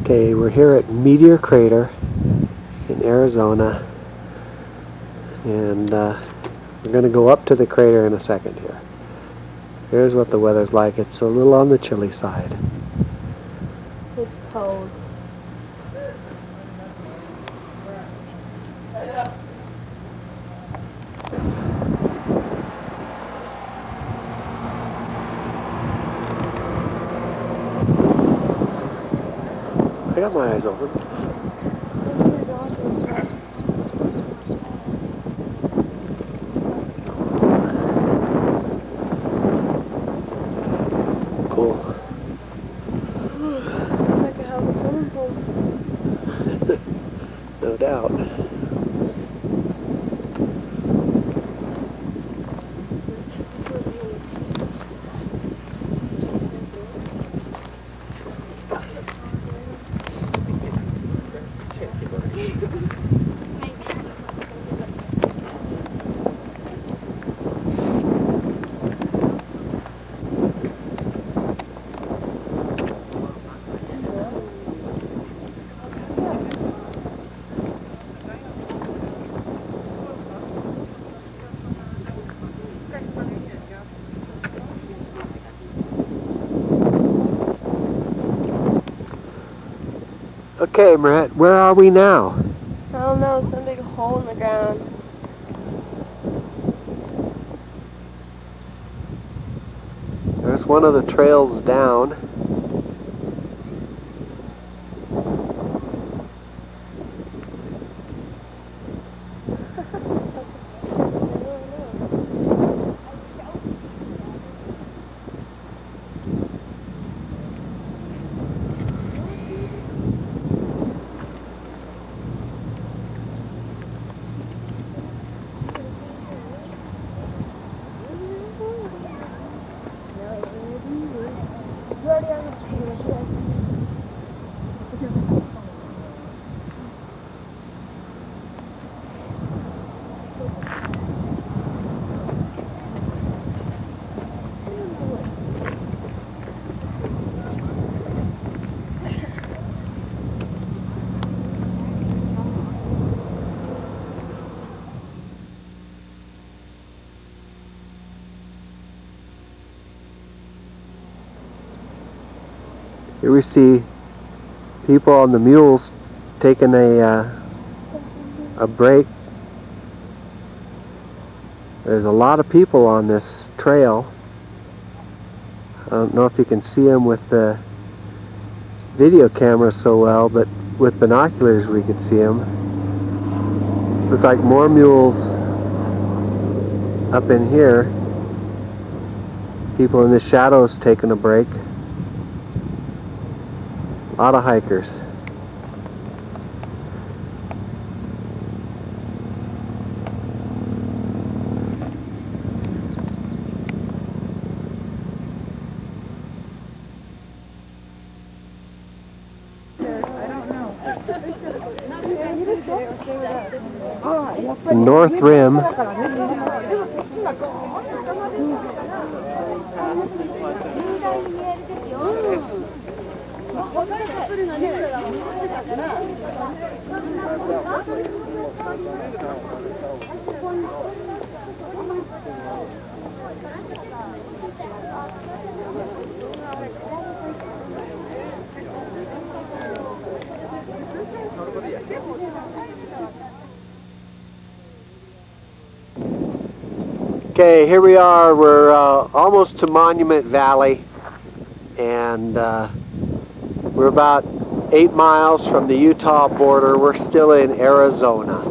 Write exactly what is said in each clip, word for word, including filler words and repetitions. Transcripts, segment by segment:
Okay, we're here at Meteor Crater in Arizona, and uh, we're going to go up to the crater in a second here. Here's what the weather's like. It's a little on the chilly side. It's cold. I got my eyes open. Cool. I could have a swimming pool. No doubt. Okay, Brett, where are we now? I don't know, some big hole in the ground. There's one of the trails down. Here we see people on the mules taking a uh, a break. There's a lot of people on this trail. I don't know if you can see them with the video camera so well, but with binoculars we could see them. Looks like more mules up in here. People in the shadows taking a break. A lot of hikers. The North Rim. Okay, here we are. We're uh, almost to Monument Valley, and uh, we're about eight miles from the Utah border. We're still in Arizona.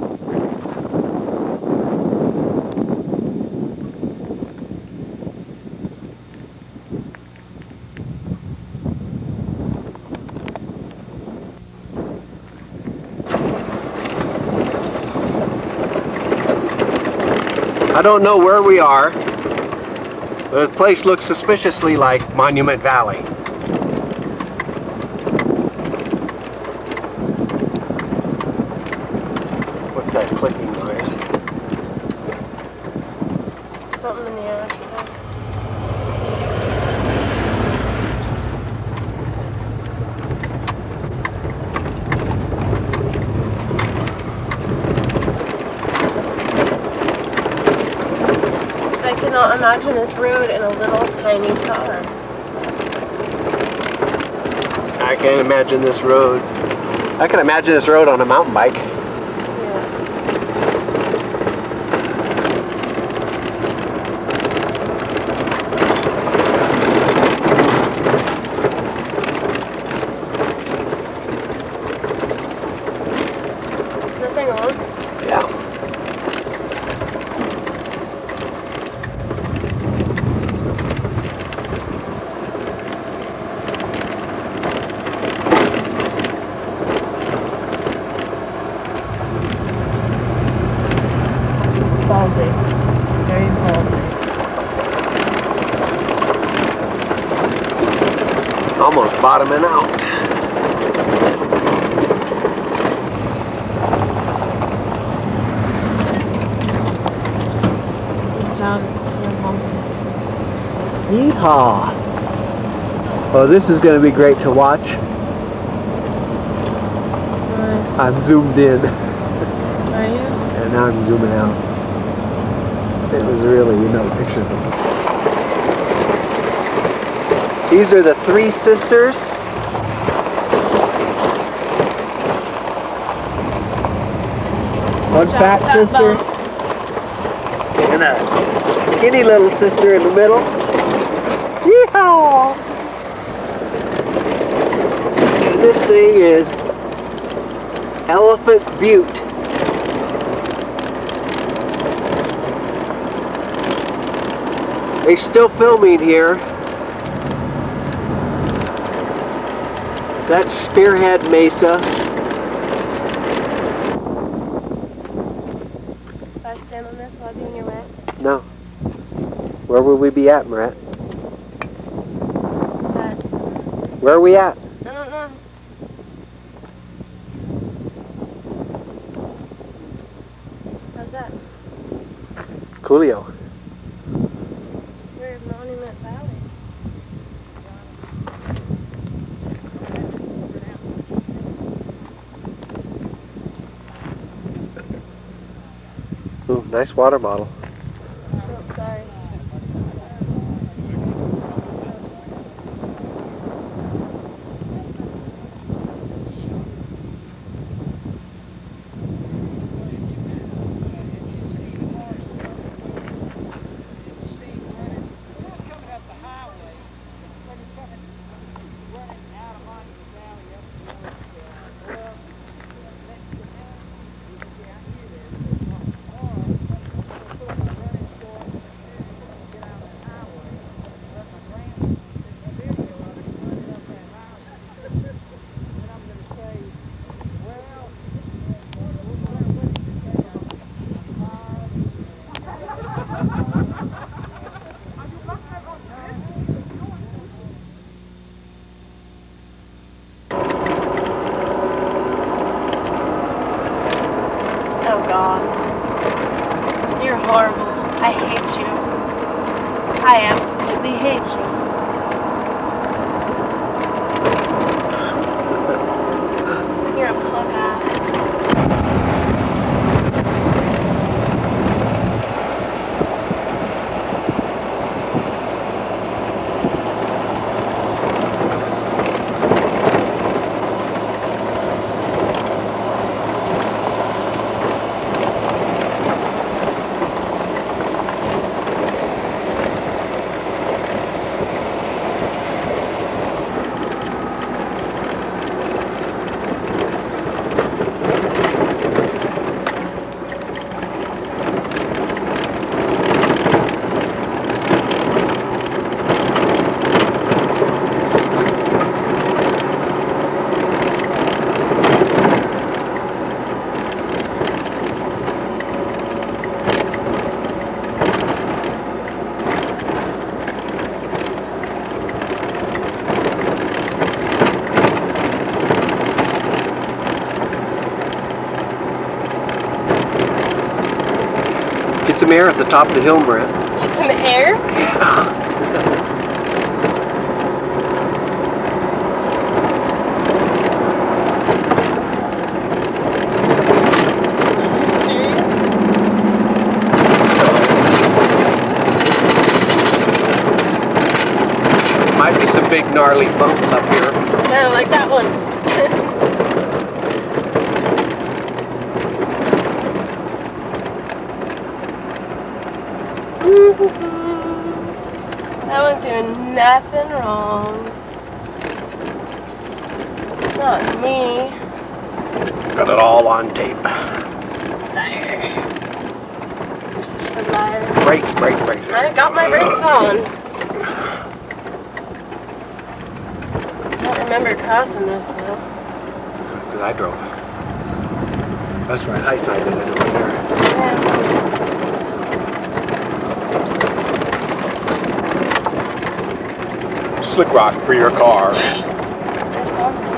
I don't know where we are, but the place looks suspiciously like Monument Valley. What's that clicking noise? Something in the air. cannot imagine this road in a little tiny car. I can imagine this road. I can imagine this road on a mountain bike. Ballsy. Very ballsy. Almost bottoming out. Yeehaw! Oh, this is going to be great to watch. Right. I'm zoomed in. Are you? And now I'm zooming out. It was really, you know, picture them. These are the three sisters. One fat sister and a skinny little sister in the middle. Yeehaw! And this thing is Elephant Butte. They're still filming here. That's Spearhead Mesa. If I stand on this, will I be in your way? No. Where will we be at, Marat? That. Where are we at? I don't know. How's that? It's coolio. We're in Monument Valley. Ooh, nice water bottle. Oh, sorry. Oh God. You're horrible. I hate you. I absolutely hate you. You're a punk ass. Get some air at the top of the hill, Marat. Get some air? Yeah. some big gnarly bumps up here. No, like that one. That one's doing nothing wrong. Not me. Got it all on tape. Liar. You're such a liar. Brakes, brakes, brakes. I got my brakes on. I don't remember crossing this though. Because I drove. That's right, I sided it over there. Yeah. Slick rock for your car. There's something.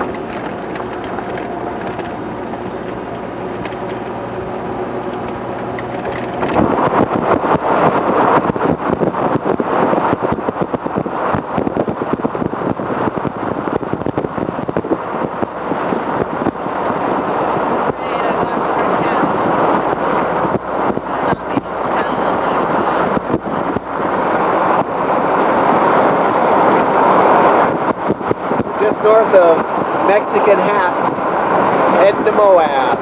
North of Mexican Hat, heading to Moab.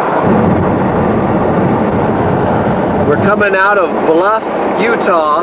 We're coming out of Bluff, Utah.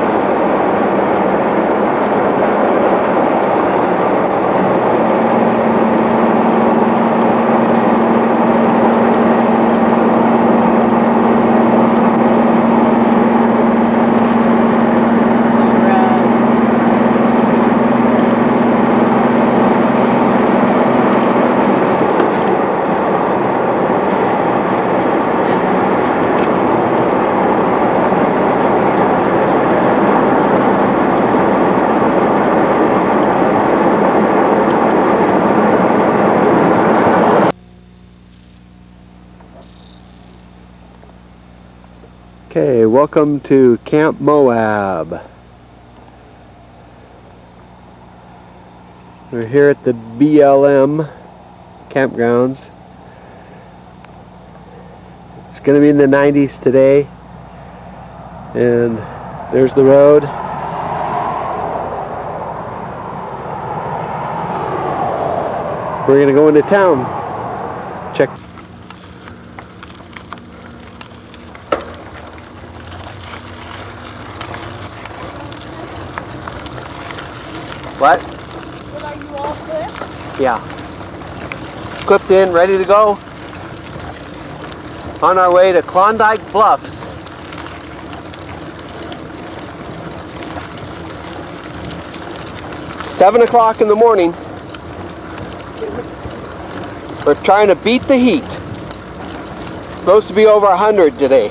Okay, welcome to Camp Moab. We're here at the B L M campgrounds. It's going to be in the nineties today, and there's the road. We're going to go into town. Check. What? But are you all clipped? Yeah. Clipped in, ready to go. On our way to Klondike Bluffs. Seven o'clock in the morning. We're trying to beat the heat. It's supposed to be over a hundred today.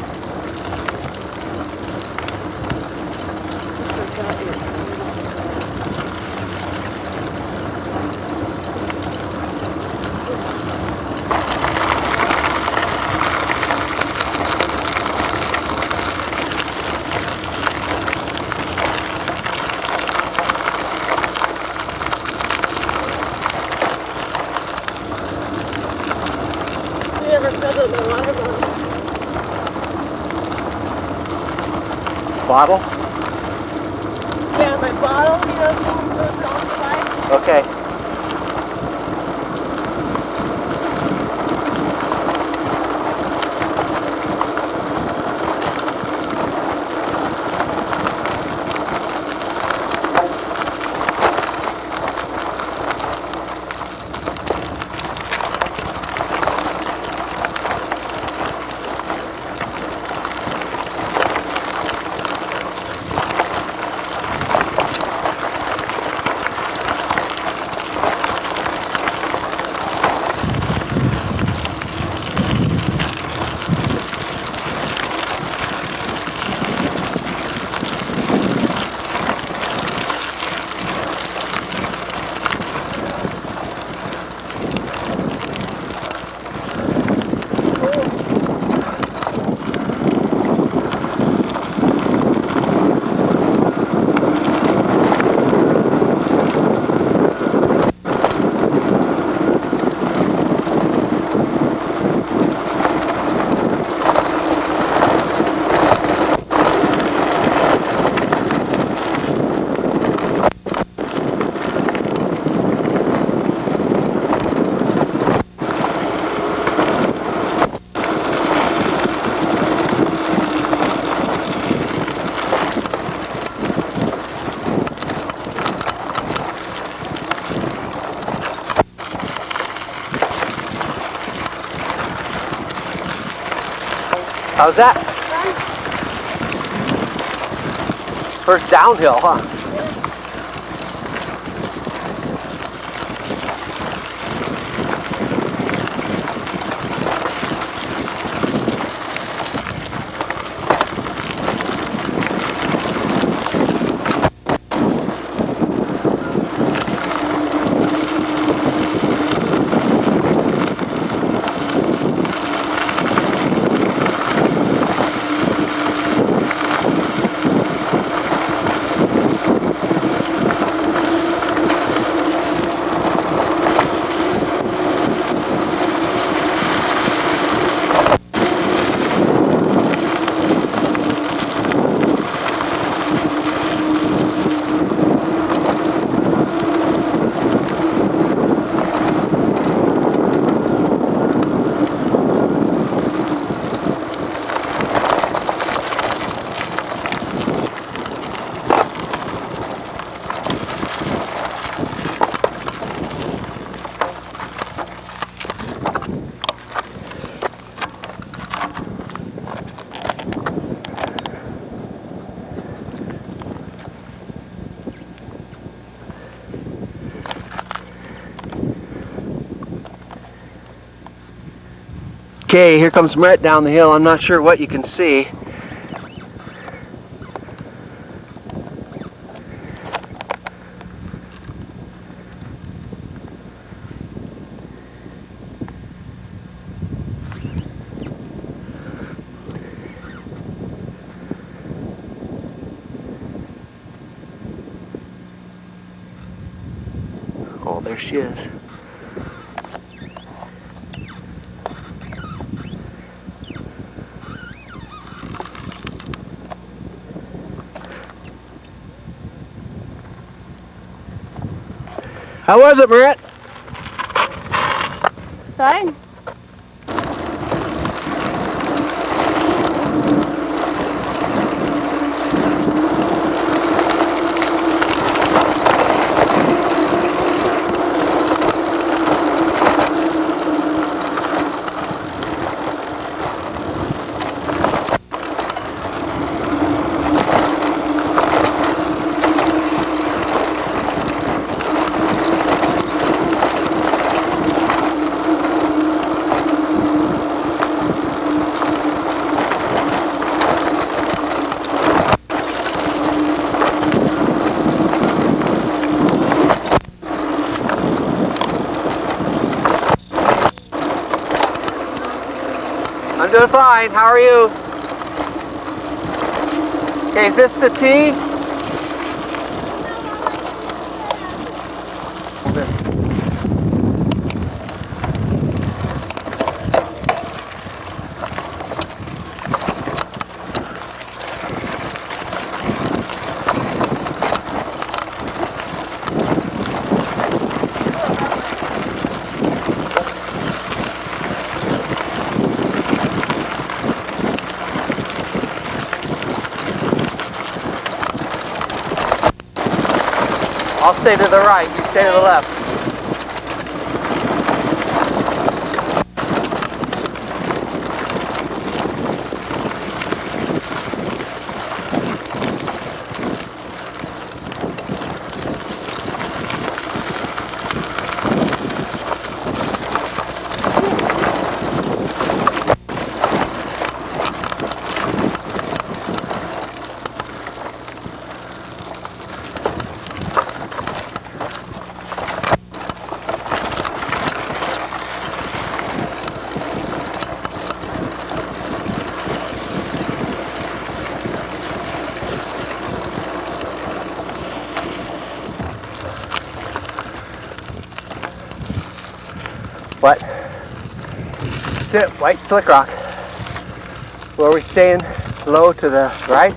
Bottle? Yeah, my bottle, you know, things goes off the bike. Okay. How's that? First downhill, huh? Okay, here comes Merritt down the hill. I'm not sure what you can see. Oh, there she is. How was it, Merritt? Fine. I'm doing fine. How are you? Okay, is this the T? This. I'll stay to the right, you stay to the left. What? That's it, white slick rock. Where we staying low to the right?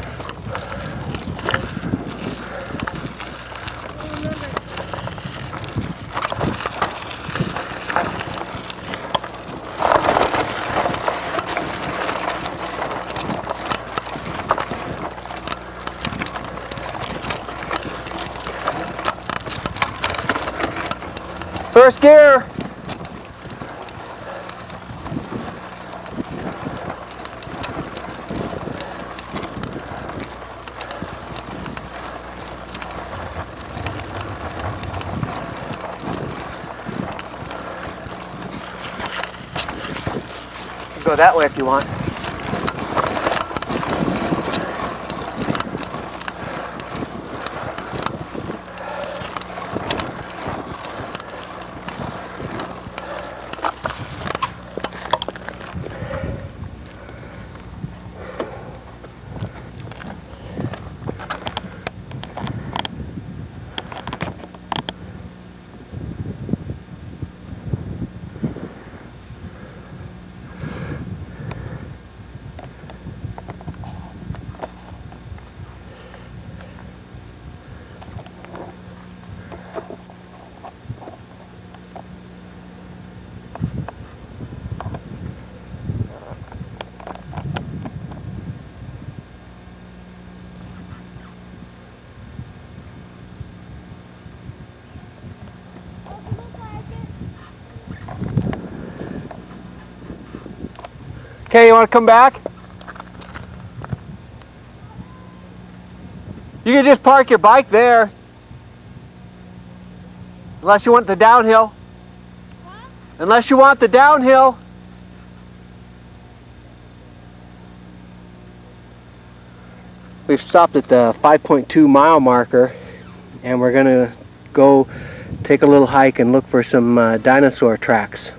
First gear. Go that way if you want. Okay, you want to come back? You can just park your bike there. Unless you want the downhill. Huh? Unless you want the downhill. We've stopped at the five point two mile marker and we're going to go take a little hike and look for some uh, dinosaur tracks.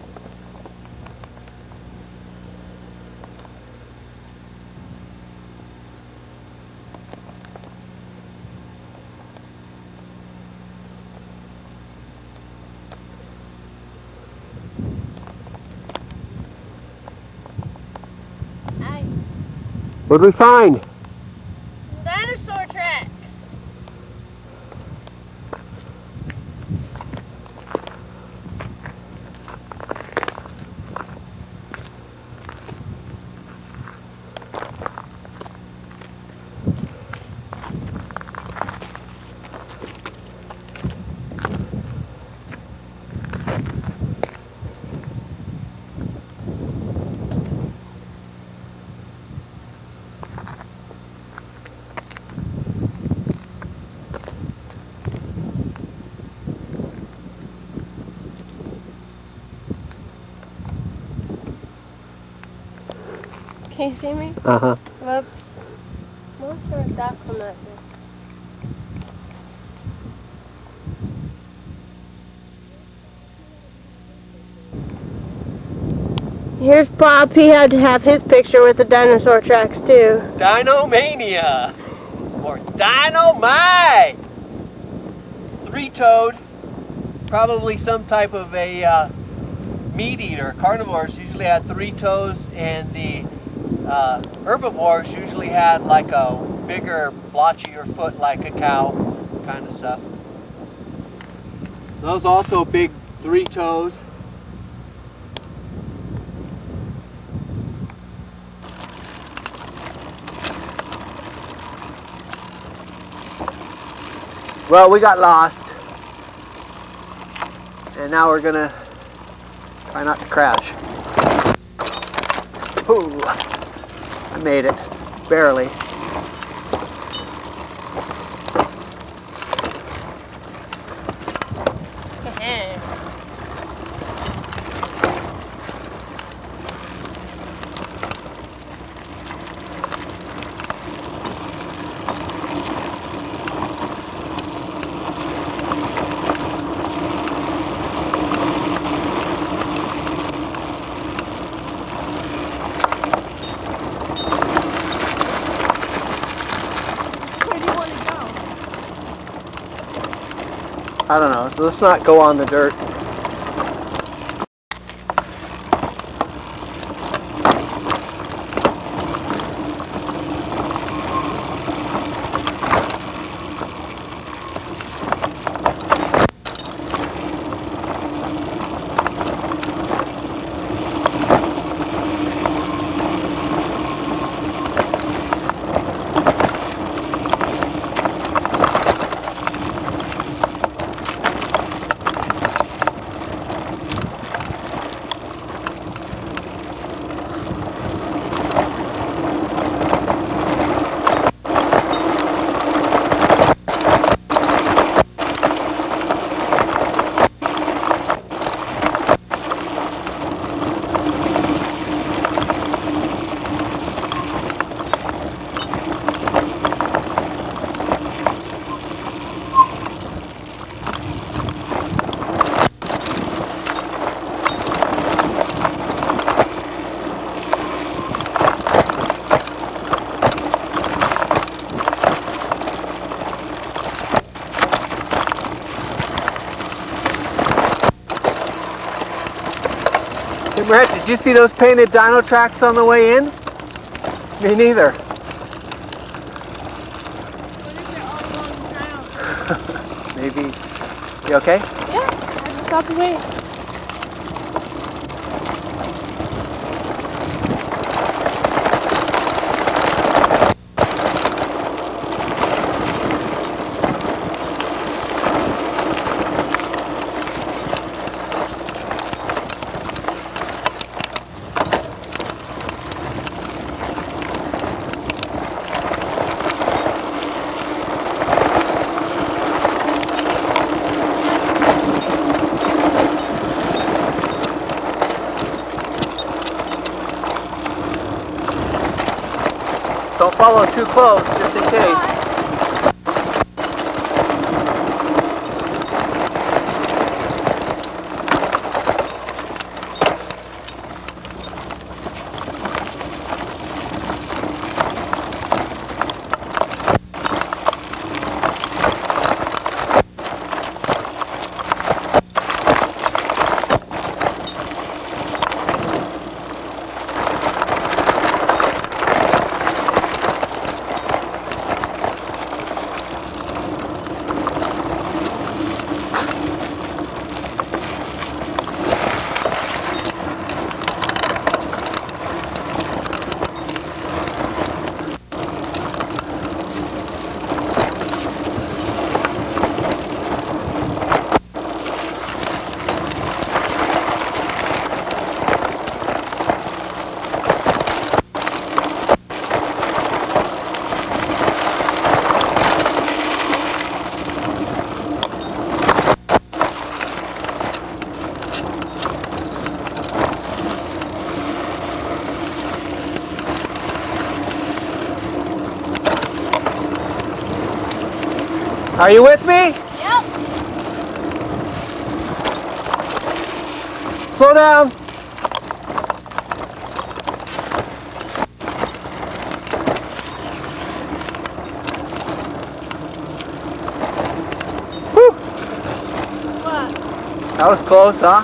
What'd we find? Dinosaur tracks. Can you see me? Uh-huh. Whoop. I'm not sure if that's from that thing. Here's Bob. He had to have his picture with the dinosaur tracks too. Dinomania! Or dynamite! Three-toed. Probably some type of a uh, meat eater. Carnivores usually had three toes, and the uh, herbivores usually had like a bigger, blotchier foot like a cow kind of stuff. Those also big three toes. Well, we got lost, and now we're gonna try not to crash. Ooh, I made it, barely. I don't know, let's not go on the dirt. Brett, did you see those painted dino tracks on the way in? Me neither. What if they're all along the ground? Maybe. You okay? Yeah, I just stopped away. Don't follow too close, just in case. Are you with me? Yep. Slow down. Whew. What? That was close, huh?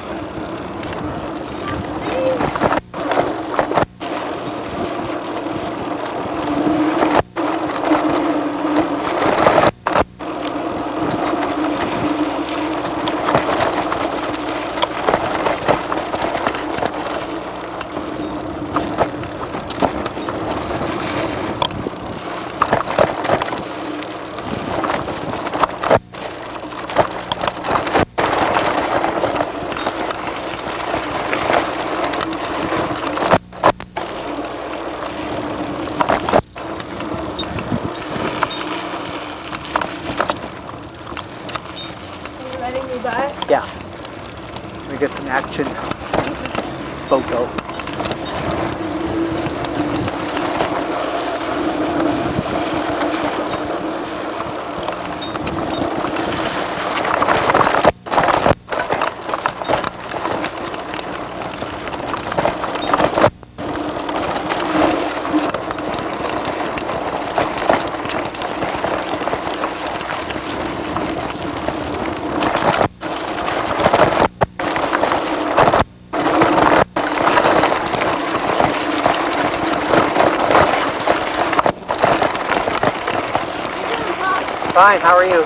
Letting me by? Yeah. We get some action photo. Fine, how are you?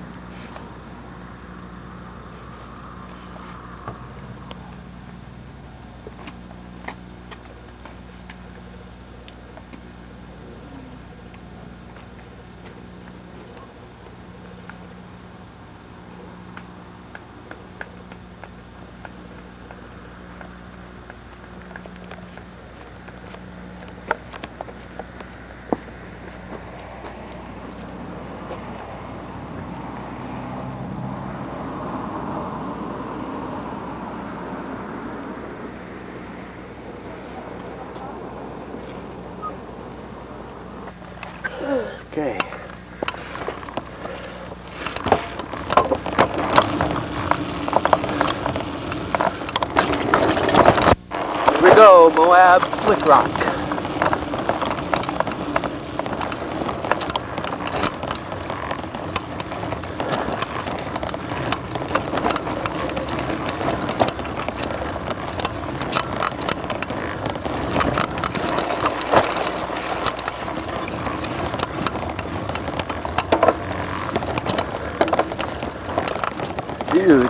Okay. Here we go, Moab Slick Rock. altitude.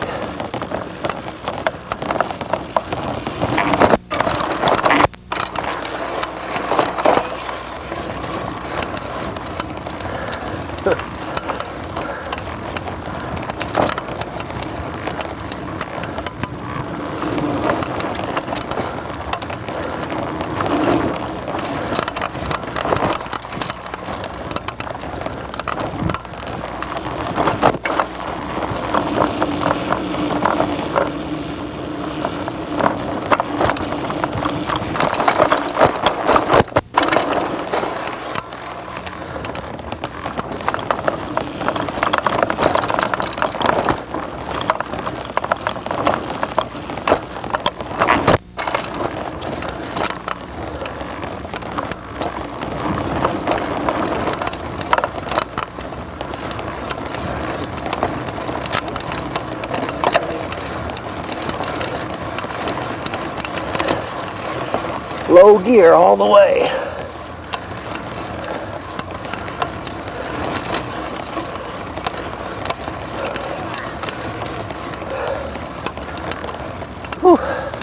Low gear all the way. Whew.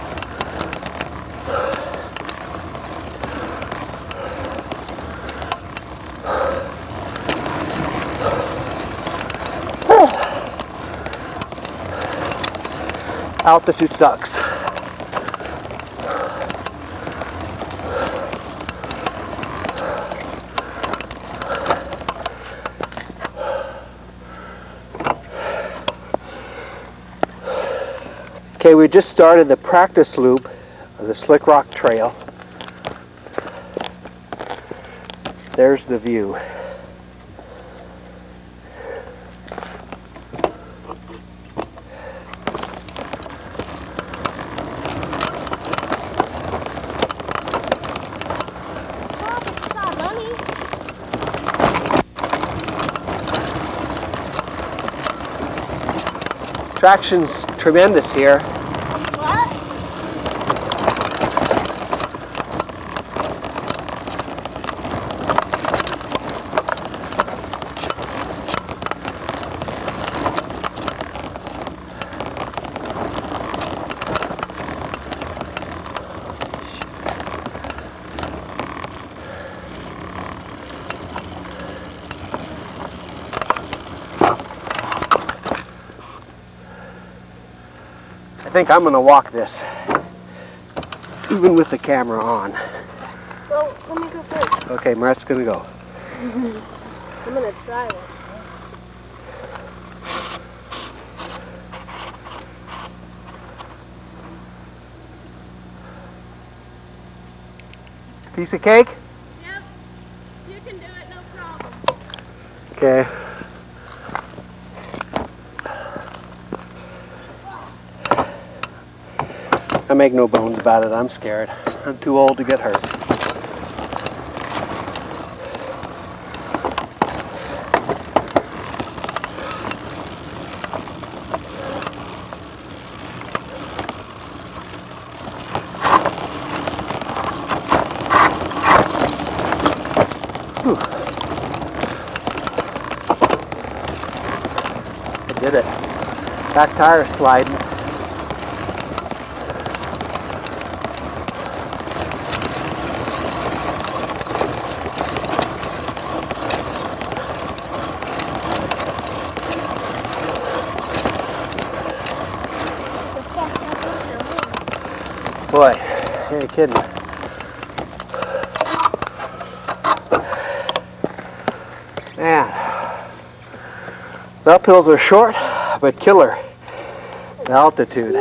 Altitude sucks. Okay, we just started the practice loop of the Slick Rock Trail. There's the view. Traction's tremendous here. What? I think I'm going to walk this, even with the camera on. Well, let me go first. Okay, Marett's going to go. I'm going to try it. Piece of cake? Yep. You can do it, no problem. Okay. I make no bones about it. I'm scared. I'm too old to get hurt. Whew. I did it. Back tire sliding. Boy, you ain't kidding. Man, the uphills are short, but killer. The altitude.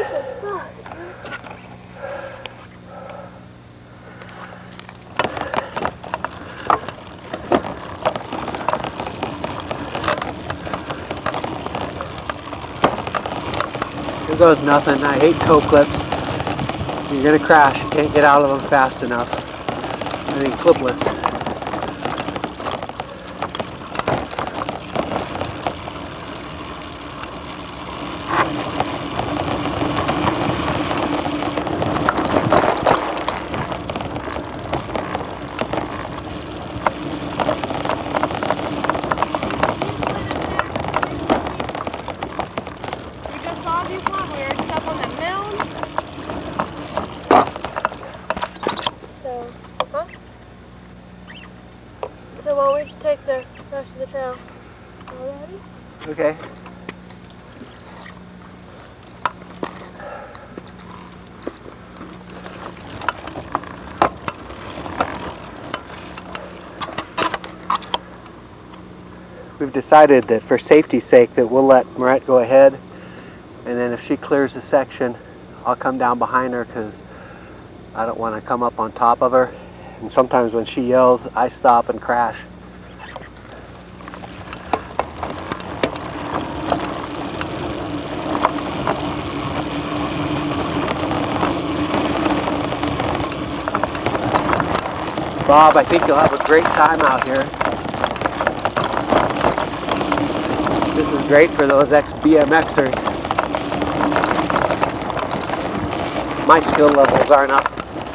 Here goes nothing. I hate toe clips. You're gonna crash. You can't get out of them fast enough. I mean, clipless. You just rest of the trail. Already? Okay. We've decided that for safety's sake that we'll let Marette go ahead, and then if she clears the section, I'll come down behind her because I don't want to come up on top of her. And sometimes when she yells, I stop and crash. Bob, I think you'll have a great time out here. This is great for those ex-B M Xers. My skill levels aren't up.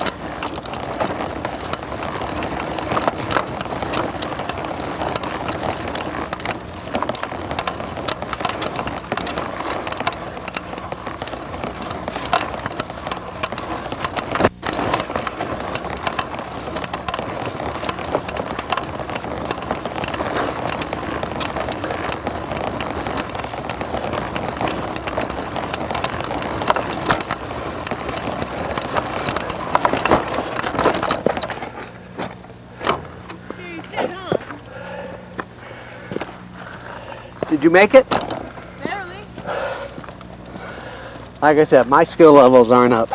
Did you make it? Barely. Like I said, my skill levels aren't up.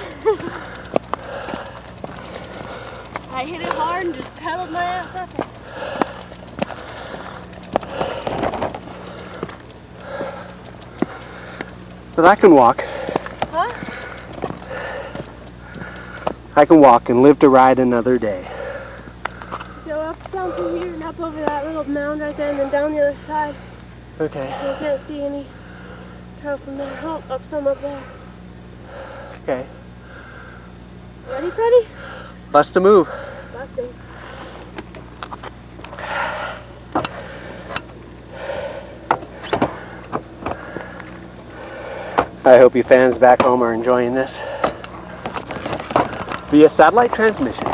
I hit it hard and just pedaled my ass up it. But I can walk. Huh? I can walk and live to ride another day. Go up, down through here and up over that little mound right there and then down the other side. Okay. You can't see any trail from there. Oh, up some up there. Okay. Ready, Freddie? Bust a move. Busting. I hope you fans back home are enjoying this via satellite transmission.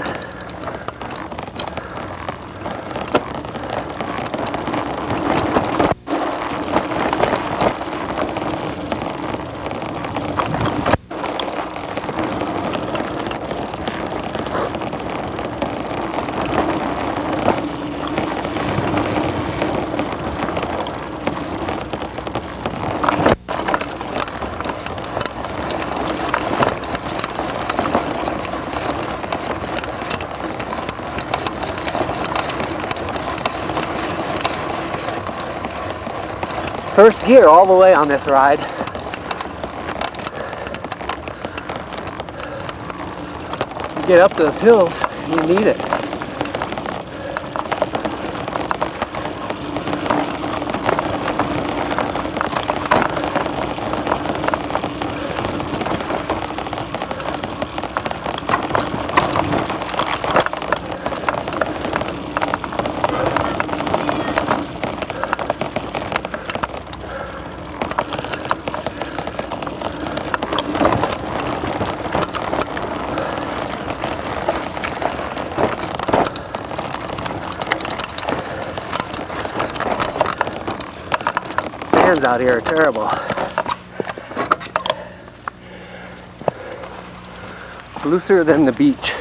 First gear all the way on this ride. You get up those hills, you need it. Sands out here are terrible. Looser than the beach.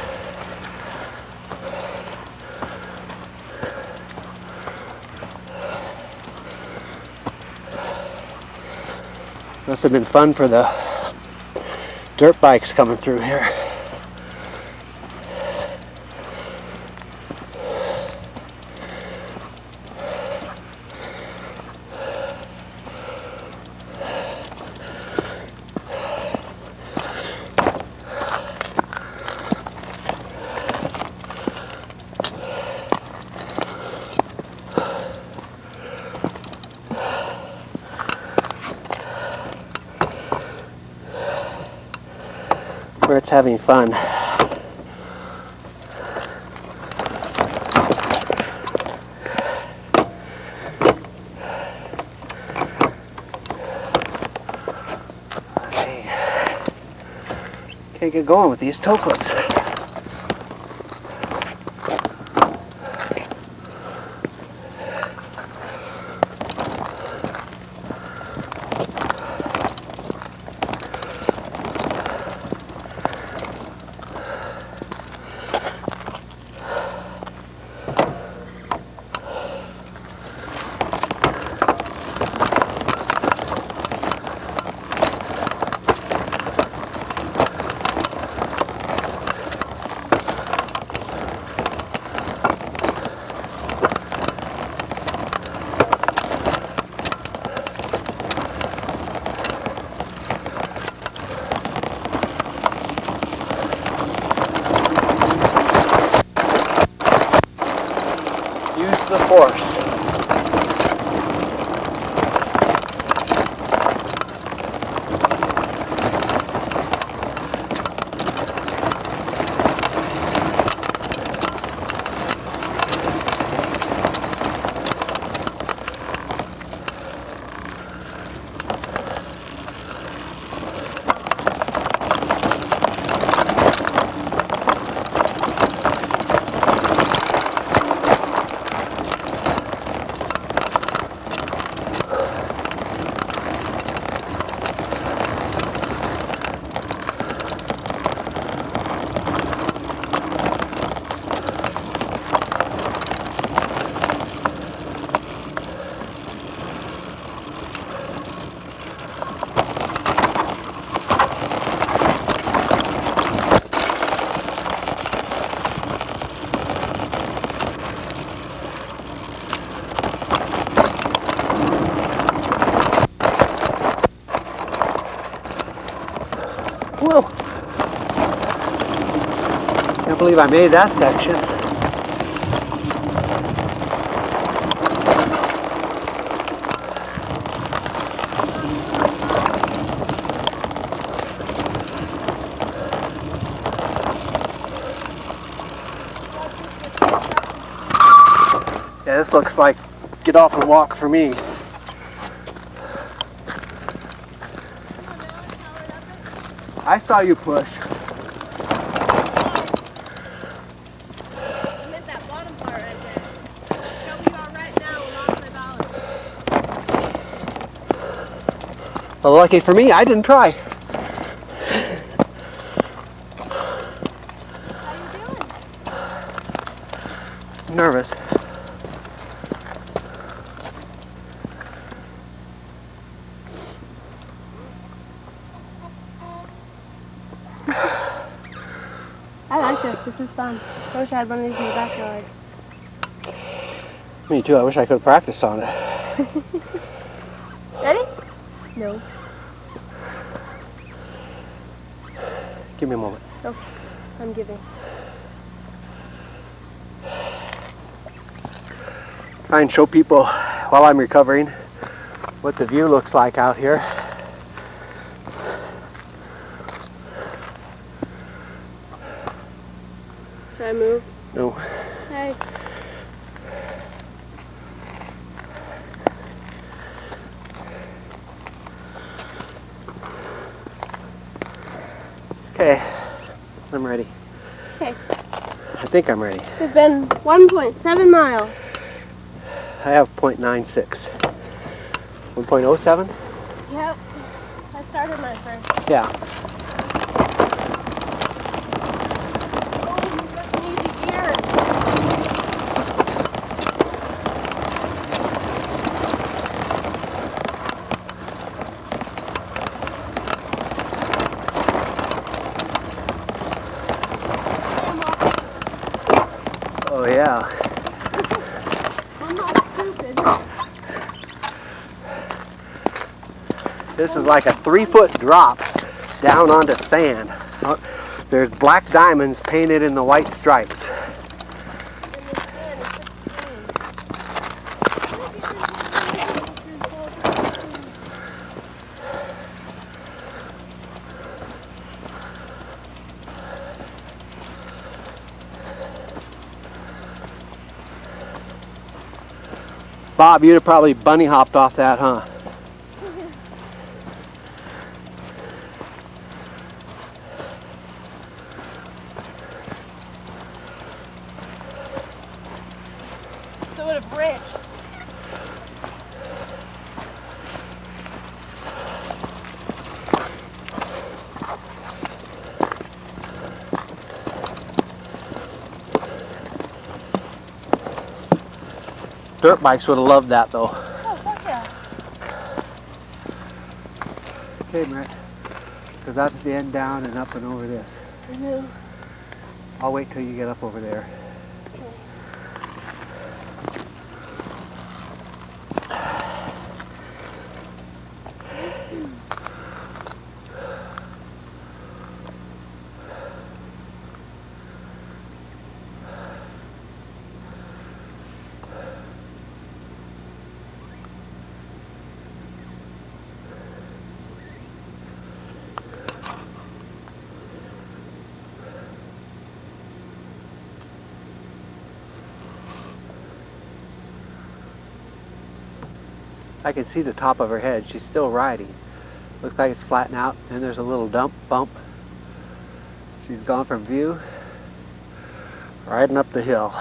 Must have been fun for the dirt bikes coming through here. Where it's having fun. Okay. Can't get going with these toe clips. course. Whoa! Can't believe I made that section. Yeah, this looks like get off and walk for me. I saw you push. I meant that bottom part right there. Show me about right now and off my balance. Well, lucky for me, I didn't try. How you doing? Nervous. I like this. This is fun. I wish I had one of these in the backyard. Me too. I wish I could have practiced on it. Ready? No. Give me a moment. Okay. I'm giving. Try and show people while I'm recovering what the view looks like out here. Should I move? No. Hey. Okay, I'm ready. Okay. I think I'm ready. It's been one point seven miles. I have zero point nine six. one point oh seven? Yep. I started my first. Yeah. Oh, you've got some easy gears. Oh yeah. I'm not stupid. This is like a three foot drop down onto sand. Uh, There's black diamonds painted in the white stripes. Bob, you'd have probably bunny hopped off that, huh? So would have Rich. Dirt bikes would have loved that though. Oh, fuck yeah. Okay, Matt. Because that's the end down and up and over this. Mm-hmm. I'll wait till you get up over there. I can see the top of her head. She's still riding. Looks like it's flattened out, and there's a little dump bump. She's gone from view, riding up the hill.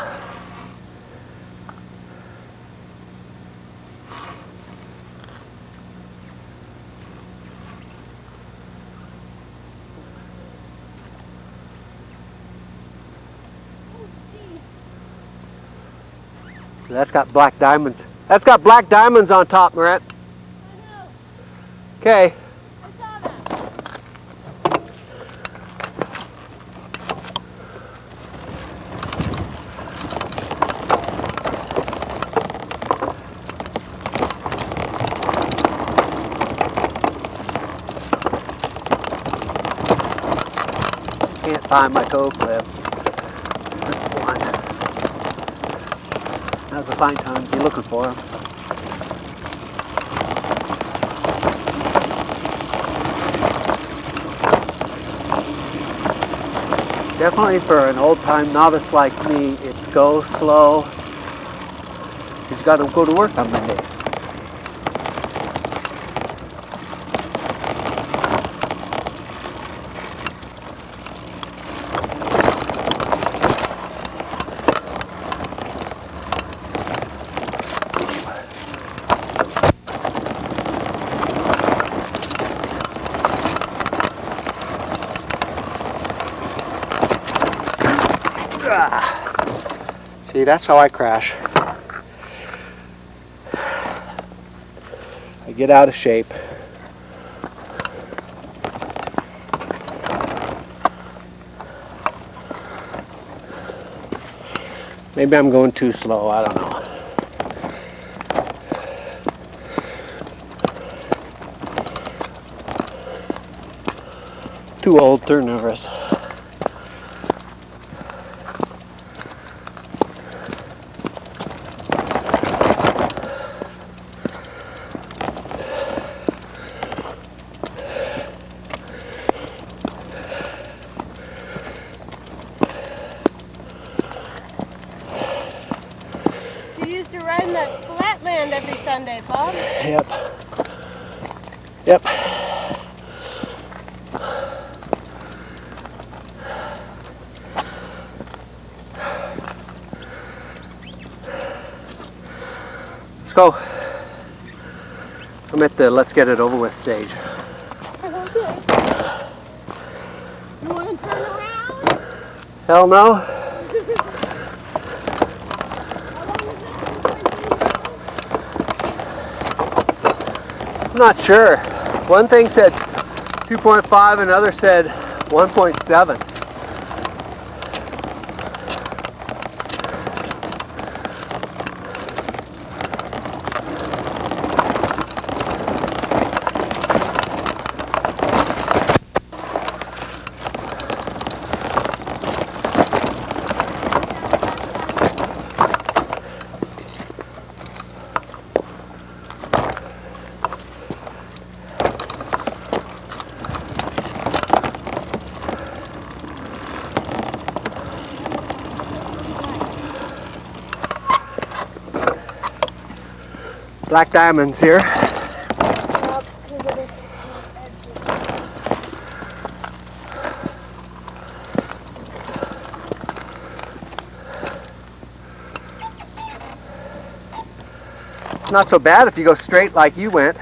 That's got black diamonds. That's got black diamonds on top, Marette. I know. Okay. I saw that. Can't find my toe clips. Now's a fine time to be looking for them. Definitely for an old-time novice like me, it's go slow. You've got to go to work on Monday. See, that's how I crash. I get out of shape. Maybe I'm going too slow, I don't know. Too old, too nervous. Riding that flatland every Sunday, Bob. Yep. Yep. Let's go. I'm at the let's get it over with stage. Okay. You want to turn around? Hell no. I'm not sure. One thing said two point five, another said one point seven. Black diamonds here. Not so bad if you go straight like you went.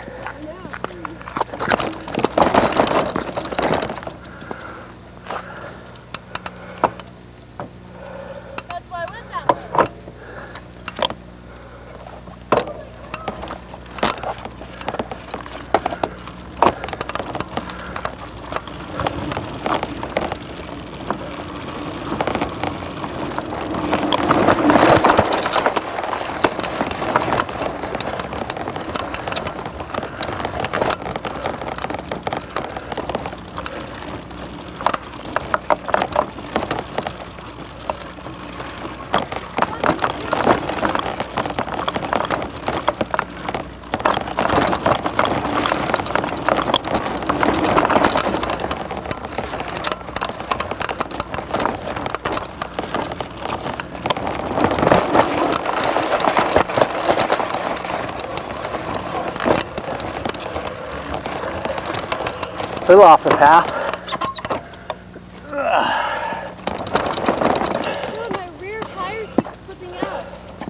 little off the path. Oh, my rear tire keeps slipping out.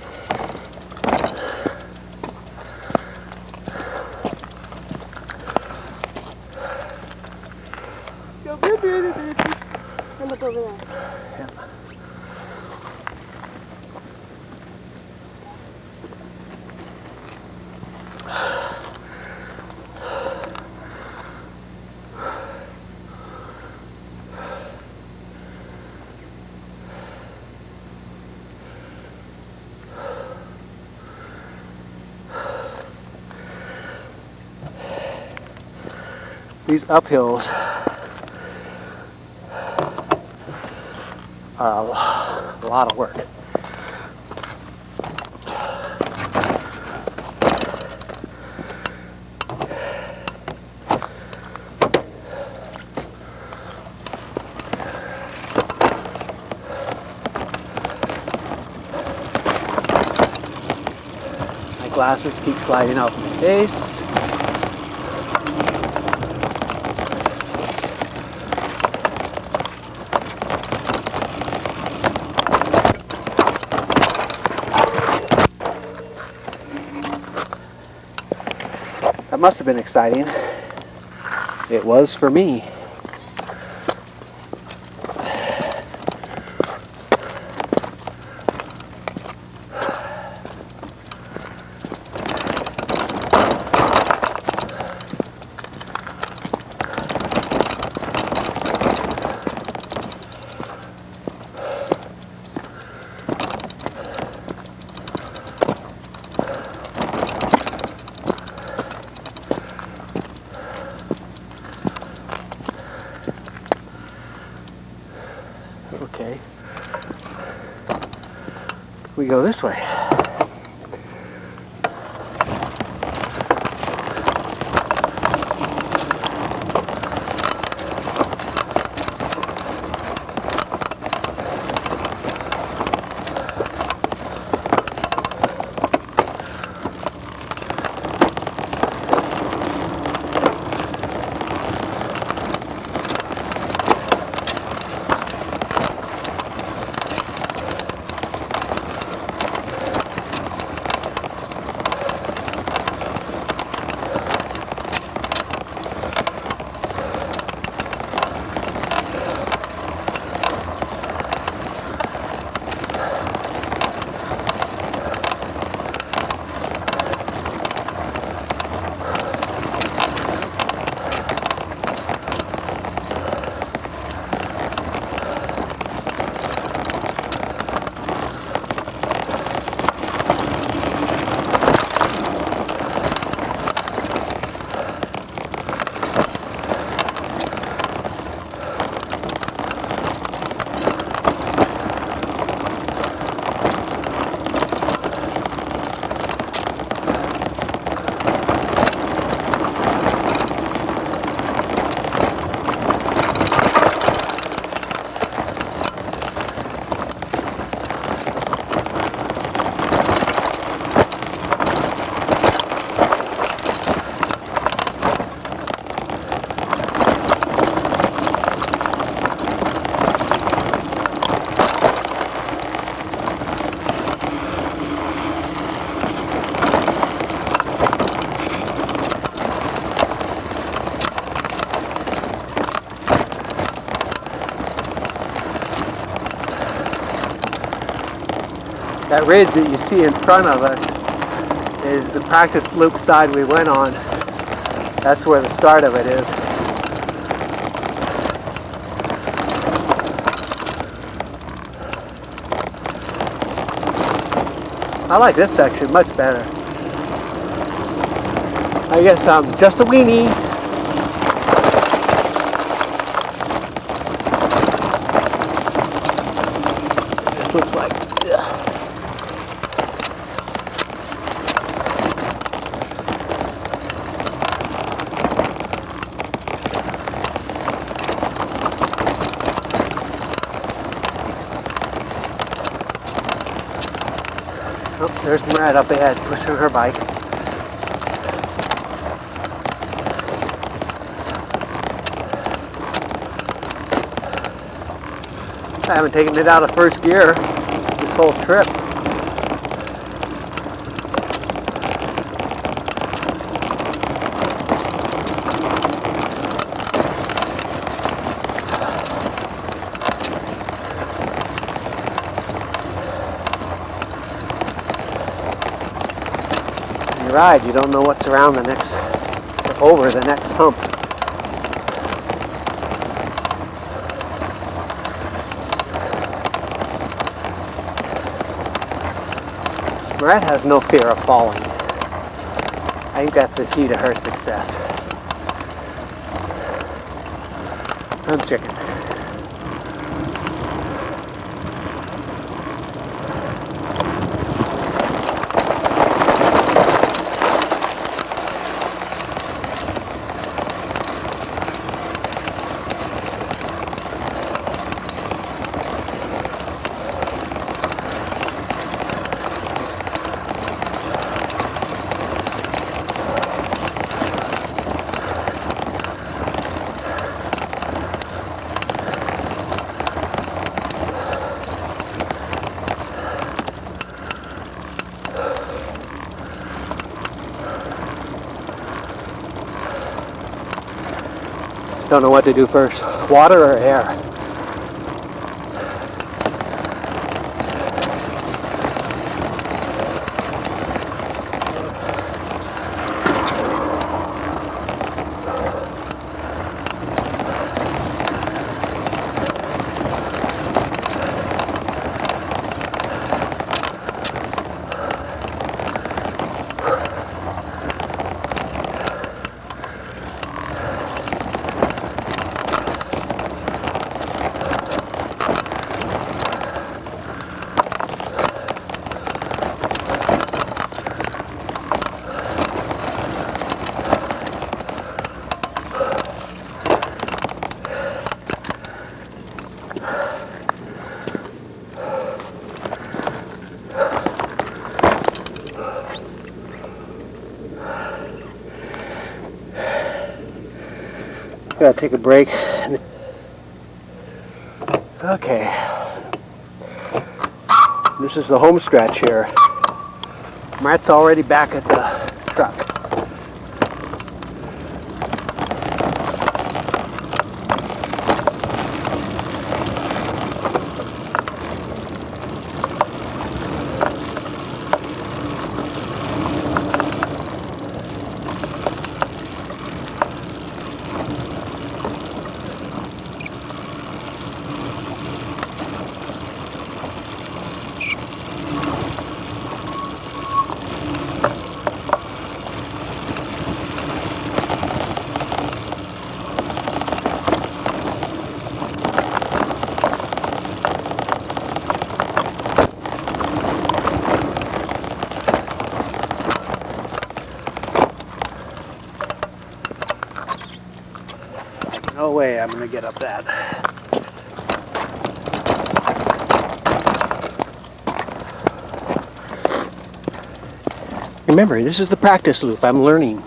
Go boop boop boop boop. And look over there. Yep. These uphills are a lot of work. My glasses keep sliding off my face. That must have been exciting. It was for me. Okay, we go this way. That ridge that you see in front of us is the practice loop side we went on. That's where the start of it is. I like this section much better. I guess I'm just a weenie. This looks like, ugh. Oh, there's Brad up ahead pushing her bike. I haven't taken it out of first gear this whole trip. When you ride, you don't know what's around the next, or over the next hump. Marette has no fear of falling. I think that's the key to her success. I'm chicken. Don't know what to do first, water or air. Gotta take a break. Okay. This is the home stretch here. Matt's already back at the truck. No way I'm gonna get up that. Remember, this is the practice loop. I'm learning.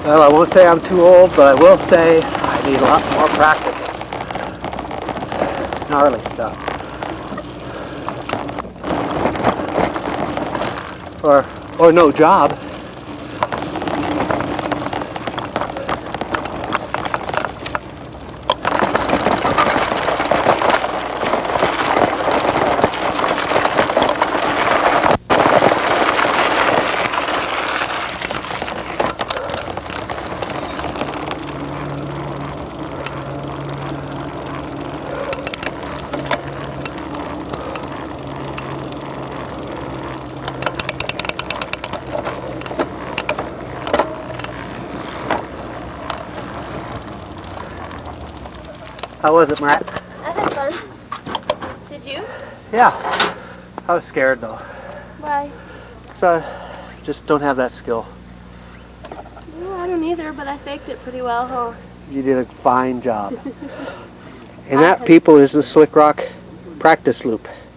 Well, I won't say I'm too old, but I will say I need a lot more practices. Gnarly stuff. Or, or no job. How was it, Matt? I had fun. Did you? Yeah. I was scared though. Why? So I just don't have that skill. Well, I don't either, but I faked it pretty well, huh? You did a fine job. And that, people, is the Slick Rock practice loop.